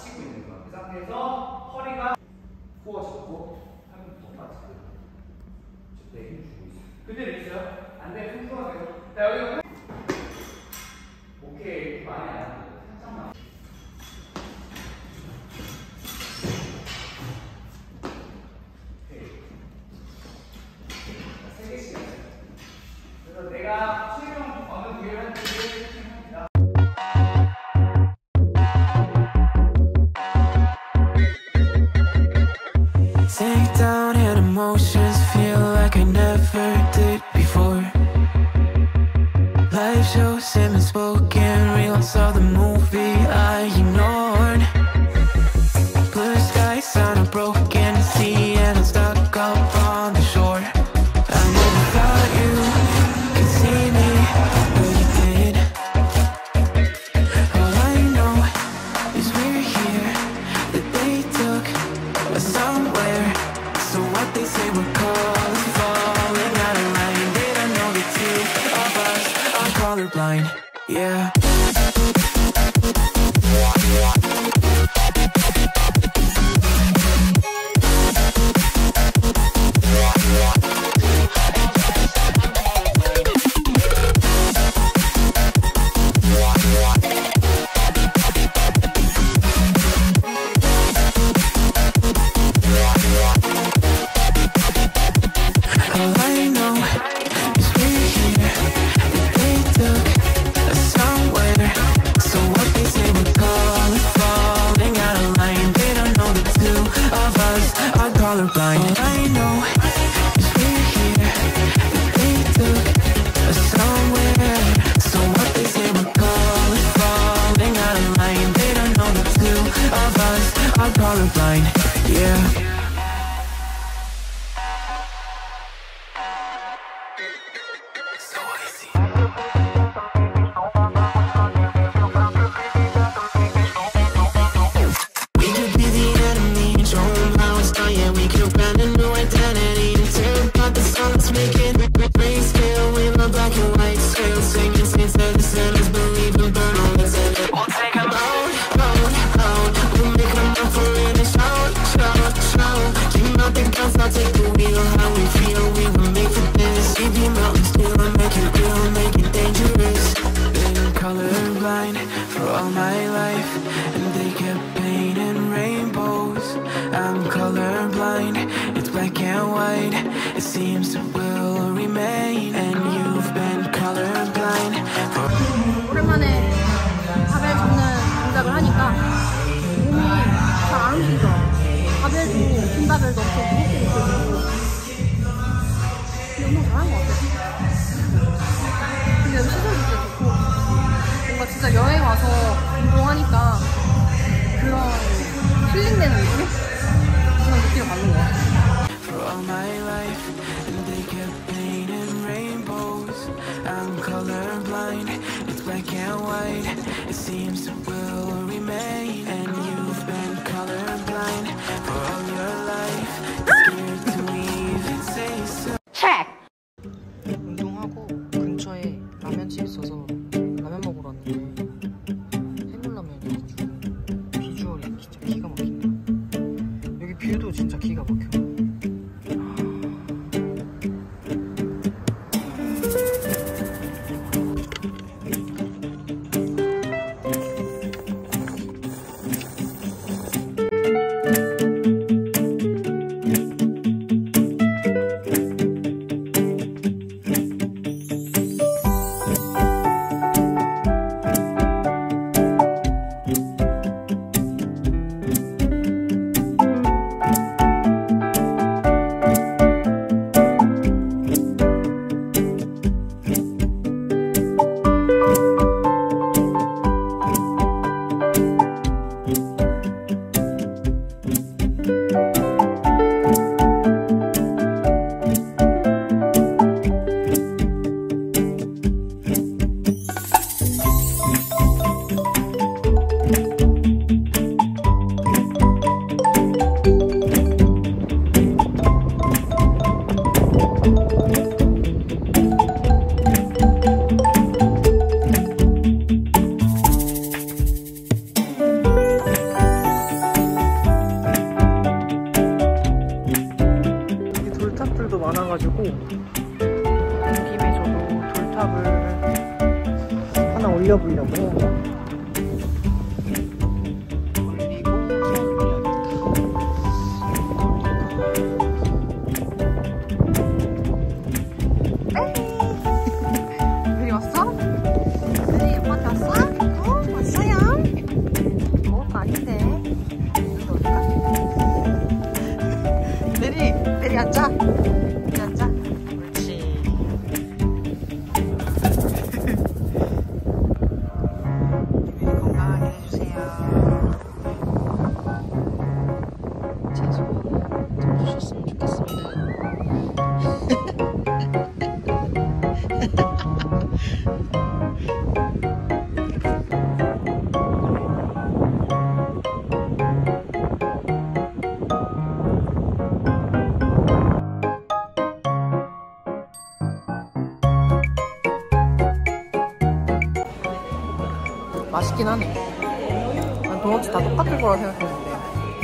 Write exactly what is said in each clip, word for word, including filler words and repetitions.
받치고 있는 거야. 그 상태에서 허리가 구워졌고 팔은 더 빠지고 배에 힘 주고 있어. 그대로 있어요. 안 되면 손가락 계속. 자, 여기 오케이. 많이 안 하는데 살짝만. 세 개씩 해요. 그래서 내가 수영 어느 무게를 하는지 세팅합니다. Sink down and emotions feel like I never did before. Life shows him spoken reels of the movie I ignored. Blue skies on a broken sea and I'm stuck up on the shore. I never thought you could see me, but you did. All I know is we're here, that they took us somewhere. So what they say we're calling, falling out of line. They don't know the two of us are colorblind, yeah. Colorblind. All I know is we're here, that they took us somewhere. So what they say we're calling, falling out of line. They don't know the two of us are colorblind, yeah. So I see. We could be the enemy and show them how it's done. Yeah, we could find a new identity and tear apart the songs, make it grayscale with a black and white scale. Singing saints that the sinners believe and burn all that's in it. We'll take them out, out, out. We'll make them up for it and shout, shout, shout. Keep out the guns, I'll take the wheel. How we feel, we were made for this. We be mountain still and make it real, make it dangerous. Been colorblind for all my life, and they kept painting rainbows. I'm colorblind, it's black and white. It seems it will remain, and you've been colorblind for... 오랜만에 바벨 접는 동작을 하니까 몸이 잘 안 움직이죠. 바벨도 긴 바벨도 없고 무겁게 느껴지고. 근데 운동 잘한 것 같아. 근데 여기 시설도 진짜 좋고 뭔가 진짜 여행 와서 운동하니까 그런 힐링되는 느낌? 그런 느낌을 받는 것 같아. For all my life, and they kept painting rainbows. I'm colorblind, it's black and white. It seems it will remain, and you've been colorblind for all your life. Scared to even say so. Check! 운동하고 근처에 라면집 있어서 라면 먹으러 왔는데 해물라면이어가지고 비주얼이 진짜 기가 막힌다. 느려 보이려고. 내리 앉아. 내리 앉아. 옳지. 내리 건강하게 해주세요. 제주도 좀 주셨으면 좋겠습니다. 맛있긴 하네. 난 도넛이 다 똑같을 거라 생각했는데.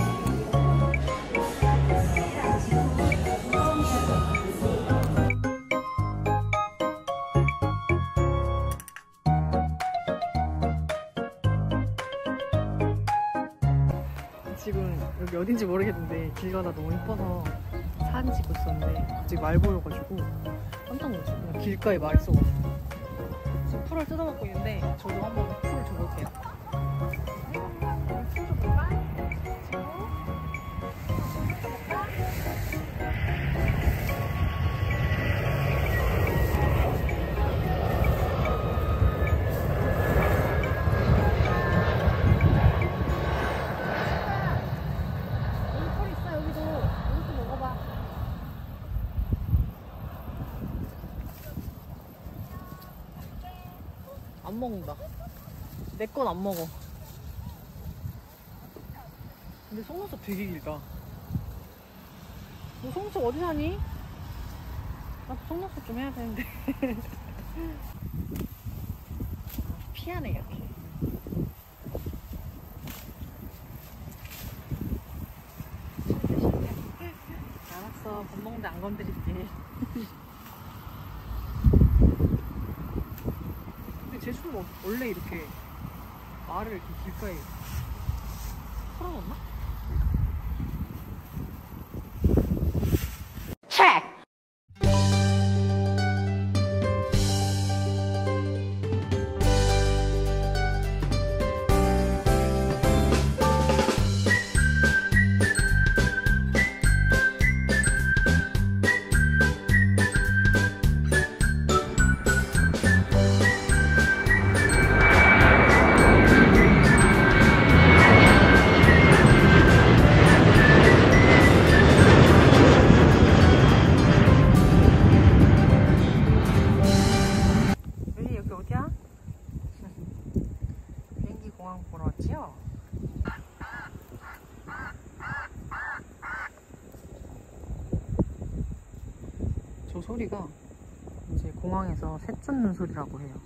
지금 여기 어딘지 모르겠는데 길 가다 너무 예뻐서 사진 찍고 있었는데 갑자기 말 보여가지고 깜짝 놀랐어요. 그냥 길가에 말이 있어가지고. 지금 풀을 뜯어먹고 있는데 저도 한번 풀을 줘볼게요. 풀 줘볼까? 여기 풀 있어. 여기도. 여기도 먹어봐. 안 먹는다. 내 건 안 먹어. 근데 속눈썹 되게 길다. 너 속눈썹 어디 사니? 나도 속눈썹 좀 해야 되는데. 피하네 이렇게. 알았어. 밥 먹는데 안 건드릴게. 제주도는 원래 이렇게 말을 이렇게 길가에 풀어놓나? 공항 보러 왔지요? 저 소리가 이제 공항에서 새 쫓는 소리라고 해요.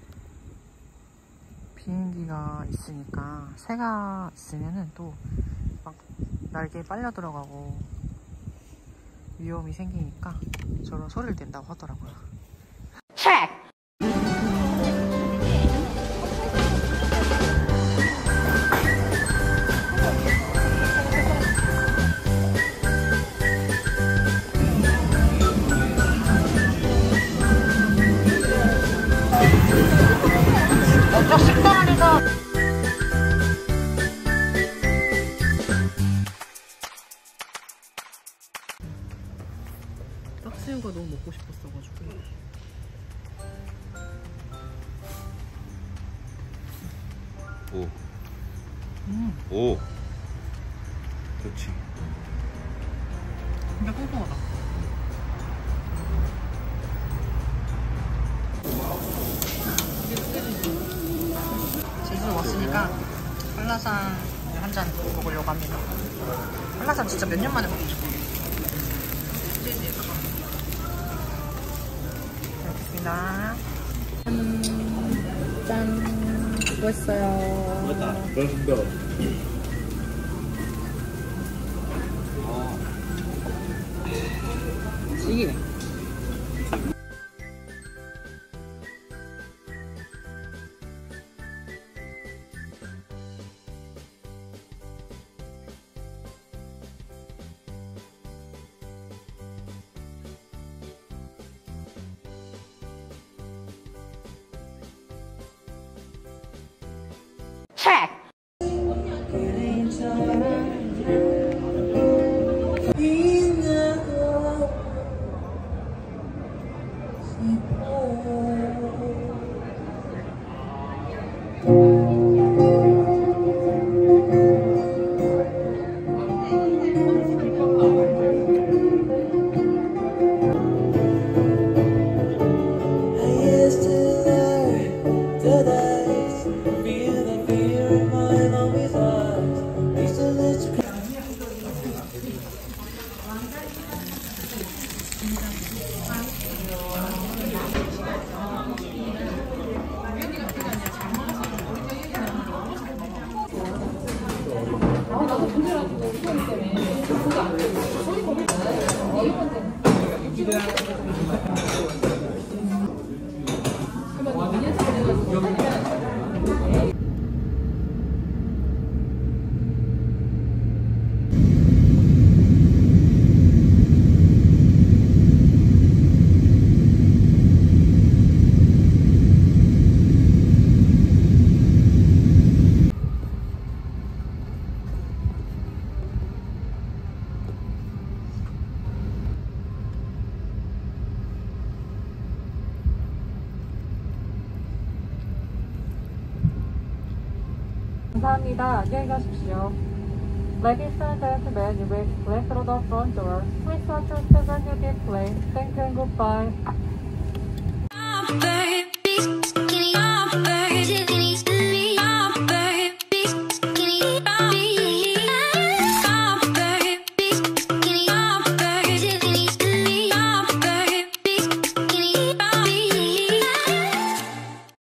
비행기가 있으니까 새가 있으면은 또 막 날개에 빨려 들어가고 위험이 생기니까 저런 소리를 낸다고 하더라고요. 저 식당 안에서 딱새우가 너무 먹고 싶었어가지고 오. 음. 오. 그렇지. 진짜 통통하다. 제주도 왔으니까 한라산 한 잔 먹으려고 합니다. 한라산 진짜 몇 년 만에 먹고 싶어요. 스테이지에다가. 잘 먹겠습니다. 짠. 짠. 수고했어요. 맞다. 그렇습니다. 이게 감사합니다. 안녕히 가십시오. Ladies and gentlemen, you will please through the front door. Please watch your seven you display. Thank you and goodbye.